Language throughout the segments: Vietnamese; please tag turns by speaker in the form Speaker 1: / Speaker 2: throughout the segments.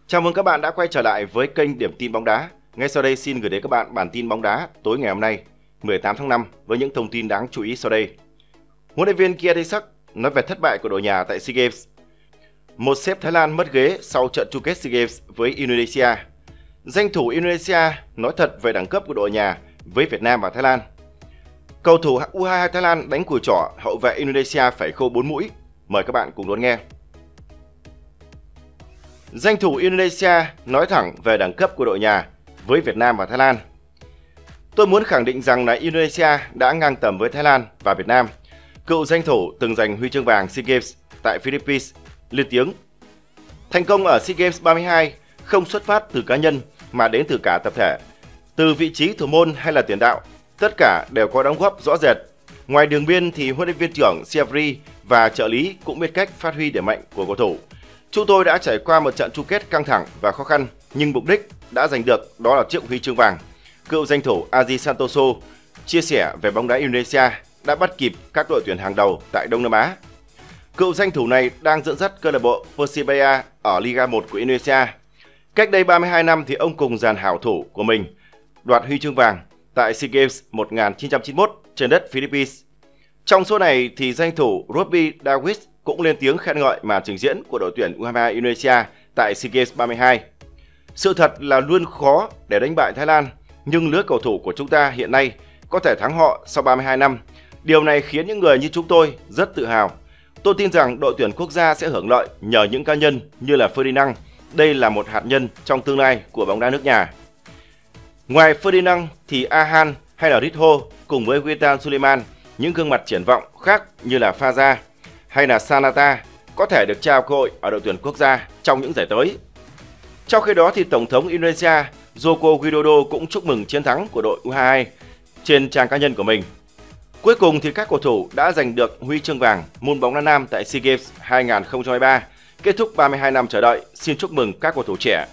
Speaker 1: Chào mừng các bạn đã quay trở lại với kênh Điểm tin bóng đá. Ngay sau đây xin gửi đến các bạn bản tin bóng đá tối ngày hôm nay, 18 tháng 5 với những thông tin đáng chú ý sau đây. Huấn luyện viên Kiatesak nói về thất bại của đội nhà tại SEA Games. Một sếp Thái Lan mất ghế sau trận chung kết SEA Games với Indonesia. Danh thủ Indonesia nói thật về đẳng cấp của đội nhà với Việt Nam và Thái Lan. Cầu thủ U22 Thái Lan đánh cùi trỏ, hậu vệ Indonesia phải khâu 4 mũi. Mời các bạn cùng đón nghe. Danh thủ Indonesia nói thẳng về đẳng cấp của đội nhà với Việt Nam và Thái Lan. Tôi muốn khẳng định rằng là Indonesia đã ngang tầm với Thái Lan và Việt Nam. Cựu danh thủ từng giành huy chương vàng SEA Games tại Philippines lên tiếng. Thành công ở SEA Games 32 không xuất phát từ cá nhân mà đến từ cả tập thể. Từ vị trí thủ môn hay là tiền đạo, tất cả đều có đóng góp rõ rệt. Ngoài đường biên thì huấn luyện viên trưởng Siavri và trợ lý cũng biết cách phát huy điểm mạnh của cầu thủ. Chúng tôi đã trải qua một trận chung kết căng thẳng và khó khăn, nhưng mục đích đã giành được đó là chiếc huy chương vàng. Cựu danh thủ Aji Santoso chia sẻ về bóng đá Indonesia đã bắt kịp các đội tuyển hàng đầu tại Đông Nam Á. Cựu danh thủ này đang dẫn dắt câu lạc bộ Persebaya ở Liga 1 của Indonesia. Cách đây 32 năm thì ông cùng dàn hảo thủ của mình đoạt huy chương vàng tại SEA Games 1991 trên đất Philippines. Trong số này thì danh thủ Robbie Dawid cũng lên tiếng khen ngợi màn trình diễn của đội tuyển U22 Indonesia tại SEA Games 32. Sự thật là luôn khó để đánh bại Thái Lan, nhưng lứa cầu thủ của chúng ta hiện nay có thể thắng họ sau 32 năm. Điều này khiến những người như chúng tôi rất tự hào. Tôi tin rằng đội tuyển quốc gia sẽ hưởng lợi nhờ những cá nhân như là Ferdinand. Đây là một hạt nhân trong tương lai của bóng đá nước nhà. Ngoài Ferdinand thì Ahan hay là Ritho cùng với Witan Suleiman, những gương mặt triển vọng khác như là Faza hay là Sanata có thể được trao cơ hội ở đội tuyển quốc gia trong những giải tới. Trong khi đó thì Tổng thống Indonesia Joko Widodo cũng chúc mừng chiến thắng của đội U22 trên trang cá nhân của mình. Cuối cùng thì các cầu thủ đã giành được huy chương vàng môn bóng đá nam tại SEA Games 2023, kết thúc 32 năm chờ đợi. Xin chúc mừng các cầu thủ trẻ.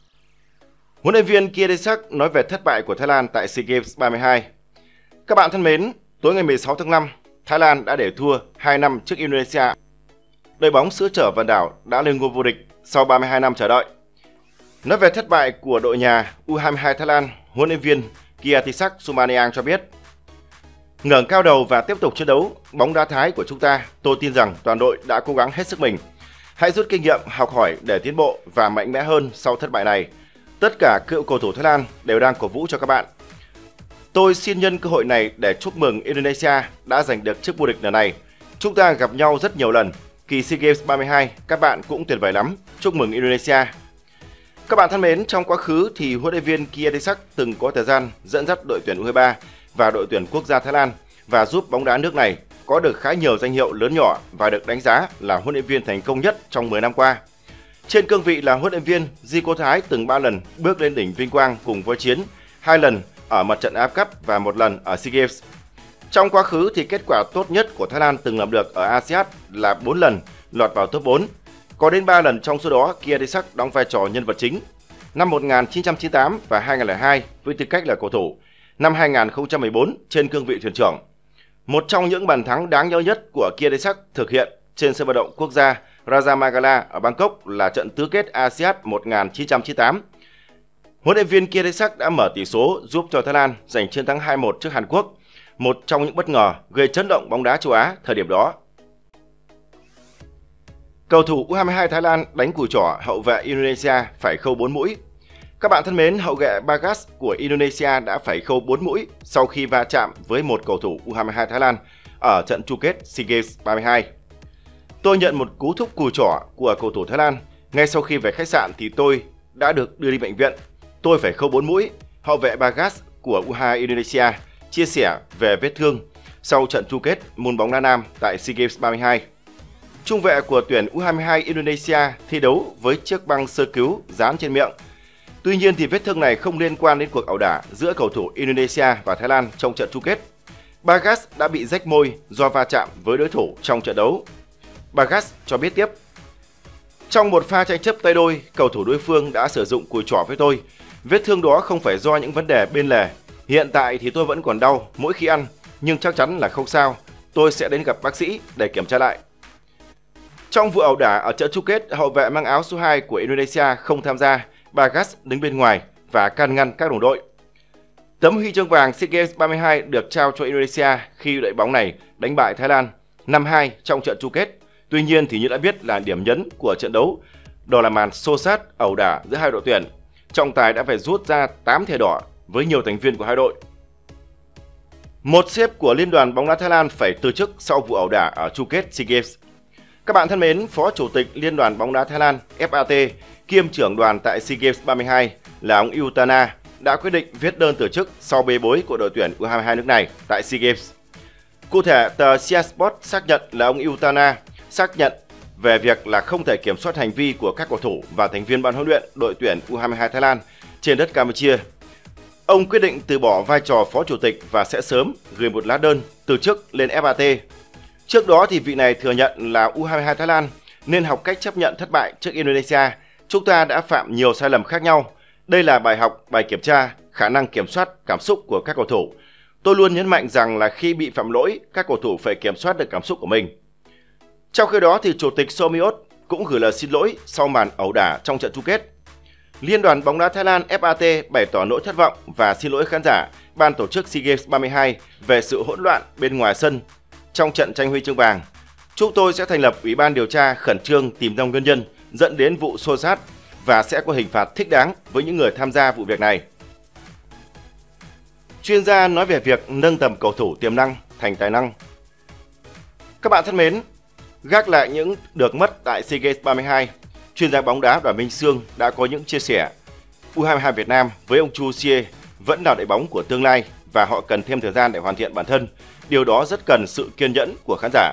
Speaker 1: Huấn luyện viên Kiatesak nói về thất bại của Thái Lan tại SEA Games 32. Các bạn thân mến, tối ngày 16 tháng 5, Thái Lan đã để thua 2 năm trước Indonesia. Đội bóng xứ sở vạn đảo đã lên ngôi vô địch sau 32 năm chờ đợi. Nói về thất bại của đội nhà U22 Thái Lan, huấn luyện viên Kiatesak Sumaniang cho biết: ngẩng cao đầu và tiếp tục chiến đấu, bóng đá Thái của chúng ta, tôi tin rằng toàn đội đã cố gắng hết sức mình. Hãy rút kinh nghiệm, học hỏi để tiến bộ và mạnh mẽ hơn sau thất bại này. Tất cả cựu cầu thủ Thái Lan đều đang cổ vũ cho các bạn. Tôi xin nhân cơ hội này để chúc mừng Indonesia đã giành được chức vô địch lần này. Chúng ta gặp nhau rất nhiều lần. Kỳ SEA Games 32, các bạn cũng tuyệt vời lắm. Chúc mừng Indonesia. Các bạn thân mến, trong quá khứ thì huấn luyện viên Kiatesak từng có thời gian dẫn dắt đội tuyển U23 và đội tuyển quốc gia Thái Lan và giúp bóng đá nước này có được khá nhiều danh hiệu lớn nhỏ và được đánh giá là huấn luyện viên thành công nhất trong 10 năm qua. Trên cương vị là huấn luyện viên, Zico Thái từng 3 lần bước lên đỉnh vinh quang cùng với Chiến, 2 lần ở mặt trận AFF Cup và 1 lần ở SEA Games. Trong quá khứ thì kết quả tốt nhất của Thái Lan từng làm được ở ASEAN là 4 lần lọt vào top 4. Có đến 3 lần trong số đó Kiatesak đóng vai trò nhân vật chính. Năm 1998 và 2002 với tư cách là cầu thủ. Năm 2014 trên cương vị thuyền trưởng. Một trong những bàn thắng đáng nhớ nhất của Kiatesak thực hiện trên sân vận động quốc gia Raja Magala ở Bangkok là trận tứ kết ASEAN 1998. Huấn luyện viên Kiatesak đã mở tỷ số giúp cho Thái Lan giành chiến thắng 2-1 trước Hàn Quốc, một trong những bất ngờ gây chấn động bóng đá châu Á thời điểm đó. Cầu thủ U22 Thái Lan đánh cùi trỏ, hậu vệ Indonesia phải khâu 4 mũi. Các bạn thân mến, hậu vệ Bagas của Indonesia đã phải khâu 4 mũi sau khi va chạm với một cầu thủ U22 Thái Lan ở trận chung kết SEA Games 32. Tôi nhận một cú thúc cùi trỏ của cầu thủ Thái Lan. Ngay sau khi về khách sạn thì tôi đã được đưa đi bệnh viện. Tôi phải khâu 4 mũi. Hậu vệ Bagas của U22 Indonesia chia sẻ về vết thương sau trận chung kết môn bóng đá nam tại SEA Games 32. Trung vệ của tuyển U22 Indonesia thi đấu với chiếc băng sơ cứu dán trên miệng. Tuy nhiên thì vết thương này không liên quan đến cuộc ẩu đả giữa cầu thủ Indonesia và Thái Lan trong trận chung kết. Bagas đã bị rách môi do va chạm với đối thủ trong trận đấu. Bagas cho biết tiếp: trong một pha tranh chấp tay đôi, cầu thủ đối phương đã sử dụng cùi trỏ với tôi. Vết thương đó không phải do những vấn đề bên lề. Hiện tại thì tôi vẫn còn đau mỗi khi ăn, nhưng chắc chắn là không sao. Tôi sẽ đến gặp bác sĩ để kiểm tra lại. Trong vụ ẩu đả ở trận chung kết, hậu vệ mang áo số 2 của Indonesia không tham gia, Bagas đứng bên ngoài và can ngăn các đồng đội. Tấm huy chương vàng SEA Games 32 được trao cho Indonesia khi đội bóng này đánh bại Thái Lan 5-2 trong trận chung kết. Tuy nhiên thì như đã biết là điểm nhấn của trận đấu đó là màn xô xát ẩu đả giữa hai đội tuyển. Trọng tài đã phải rút ra 8 thẻ đỏ với nhiều thành viên của hai đội. Một sếp của Liên đoàn bóng đá Thái Lan phải từ chức sau vụ ẩu đả ở chung kết SEA Games. Các bạn thân mến, Phó Chủ tịch Liên đoàn bóng đá Thái Lan FAT kiêm trưởng đoàn tại SEA Games 32 là ông Utana đã quyết định viết đơn từ chức sau bê bối của đội tuyển U22 nước này tại SEA Games. Cụ thể, tờ Sia Sport xác nhận là ông Utana xác nhận về việc là không thể kiểm soát hành vi của các cầu thủ và thành viên ban huấn luyện đội tuyển U22 Thái Lan trên đất Campuchia. Ông quyết định từ bỏ vai trò phó chủ tịch và sẽ sớm gửi một lá đơn từ chức lên FAT. Trước đó thì vị này thừa nhận là U22 Thái Lan nên học cách chấp nhận thất bại trước Indonesia. Chúng ta đã phạm nhiều sai lầm khác nhau. Đây là bài học, bài kiểm tra, khả năng kiểm soát cảm xúc của các cầu thủ. Tôi luôn nhấn mạnh rằng là khi bị phạm lỗi, các cầu thủ phải kiểm soát được cảm xúc của mình. Trong khi đó thì Chủ tịch Somiot cũng gửi lời xin lỗi sau màn ẩu đả trong trận chung kết. Liên đoàn bóng đá Thái Lan FAT bày tỏ nỗi thất vọng và xin lỗi khán giả ban tổ chức SEA Games 32 về sự hỗn loạn bên ngoài sân trong trận tranh huy chương vàng. Chúng tôi sẽ thành lập ủy ban điều tra khẩn trương tìm ra nguyên nhân dẫn đến vụ xô xát và sẽ có hình phạt thích đáng với những người tham gia vụ việc này. Chuyên gia nói về việc nâng tầm cầu thủ tiềm năng thành tài năng. Các bạn thân mến, gác lại những được mất tại SEA Games 32, chuyên gia bóng đá Đoàn Minh Sương đã có những chia sẻ. U22 Việt Nam với ông Chu Xie vẫn là đội bóng của tương lai và họ cần thêm thời gian để hoàn thiện bản thân. Điều đó rất cần sự kiên nhẫn của khán giả.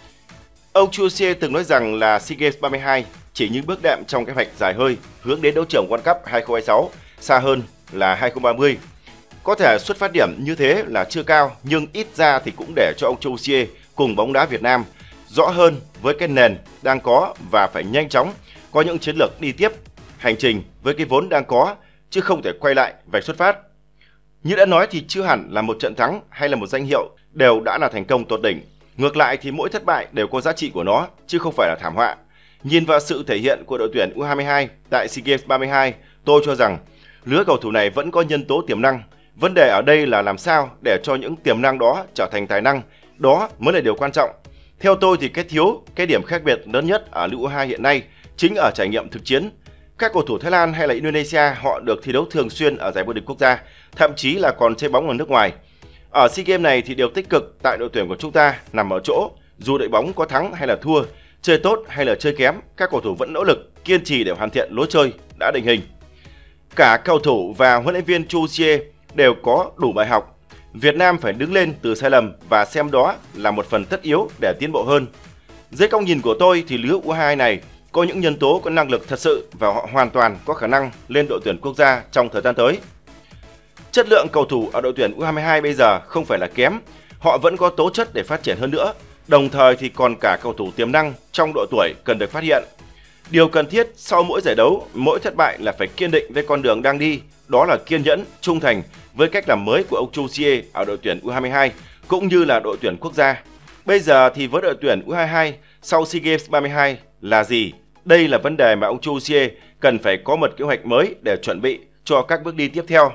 Speaker 1: Ông Chu Xie từng nói rằng là SEA Games 32 chỉ những bước đệm trong kế hoạch dài hơi hướng đến đấu trường World Cup 2026, xa hơn là 2030. Có thể xuất phát điểm như thế là chưa cao, nhưng ít ra thì cũng để cho ông Chu Xie cùng bóng đá Việt Nam rõ hơn với cái nền đang có và phải nhanh chóng có những chiến lược đi tiếp hành trình với cái vốn đang có, chứ không thể quay lại vạch xuất phát. Như đã nói thì chưa hẳn là một trận thắng hay là một danh hiệu đều đã là thành công tột đỉnh. Ngược lại thì mỗi thất bại đều có giá trị của nó, chứ không phải là thảm họa. Nhìn vào sự thể hiện của đội tuyển U22 tại SEA Games 32, tôi cho rằng lứa cầu thủ này vẫn có nhân tố tiềm năng. Vấn đề ở đây là làm sao để cho những tiềm năng đó trở thành tài năng, đó mới là điều quan trọng. Theo tôi thì cái điểm khác biệt lớn nhất ở U22 hiện nay chính ở trải nghiệm thực chiến. Các cầu thủ Thái Lan hay là Indonesia họ được thi đấu thường xuyên ở giải vô địch quốc gia, thậm chí là còn chơi bóng ở nước ngoài. Ở SEA Games này thì điều tích cực tại đội tuyển của chúng ta nằm ở chỗ, dù đội bóng có thắng hay là thua, chơi tốt hay là chơi kém, các cầu thủ vẫn nỗ lực, kiên trì để hoàn thiện lối chơi đã định hình. Cả cầu thủ và huấn luyện viên Chu Xie đều có đủ bài học. Việt Nam phải đứng lên từ sai lầm và xem đó là một phần tất yếu để tiến bộ hơn. Dưới góc nhìn của tôi thì lứa U22 này có những nhân tố có năng lực thật sự và họ hoàn toàn có khả năng lên đội tuyển quốc gia trong thời gian tới. Chất lượng cầu thủ ở đội tuyển U22 bây giờ không phải là kém, họ vẫn có tố chất để phát triển hơn nữa, đồng thời thì còn cả cầu thủ tiềm năng trong độ tuổi cần được phát hiện. Điều cần thiết sau mỗi giải đấu, mỗi thất bại là phải kiên định với con đường đang đi, đó là kiên nhẫn, trung thành với cách làm mới của ông Chu Xie ở đội tuyển U22 cũng như là đội tuyển quốc gia. Bây giờ thì với đội tuyển U22 sau SEA Games 32 là gì? Đây là vấn đề mà ông Chu Xie cần phải có một kế hoạch mới để chuẩn bị cho các bước đi tiếp theo.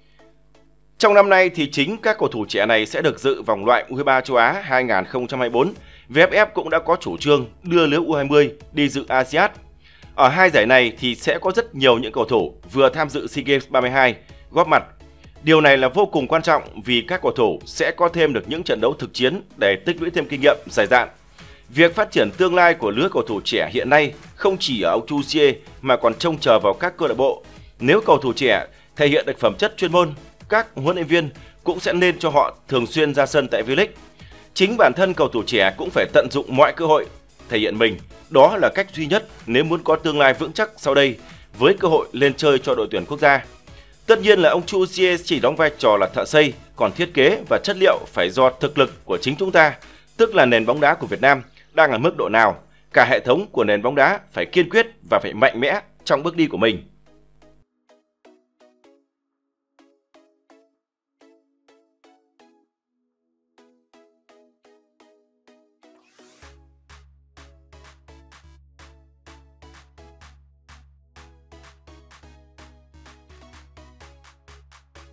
Speaker 1: Trong năm nay thì chính các cầu thủ trẻ này sẽ được dự vòng loại U23 châu Á 2024. VFF cũng đã có chủ trương đưa lứa U20 đi dự ASEAN. Ở hai giải này thì sẽ có rất nhiều những cầu thủ vừa tham dự SEA Games 32 góp mặt. Điều này là vô cùng quan trọng vì các cầu thủ sẽ có thêm được những trận đấu thực chiến để tích lũy thêm kinh nghiệm dày dạn. Việc phát triển tương lai của lứa cầu thủ trẻ hiện nay không chỉ ở ông Chu Xie mà còn trông chờ vào các câu lạc bộ. Nếu cầu thủ trẻ thể hiện được phẩm chất chuyên môn, các huấn luyện viên cũng sẽ nên cho họ thường xuyên ra sân tại V-League. Chính bản thân cầu thủ trẻ cũng phải tận dụng mọi cơ hội thể hiện mình. Đó là cách duy nhất nếu muốn có tương lai vững chắc sau đây với cơ hội lên chơi cho đội tuyển quốc gia. Tất nhiên là ông Chu Xie chỉ đóng vai trò là thợ xây, còn thiết kế và chất liệu phải do thực lực của chính chúng ta, tức là nền bóng đá của Việt Nam đang ở mức độ nào. Cả hệ thống của nền bóng đá phải kiên quyết và phải mạnh mẽ trong bước đi của mình.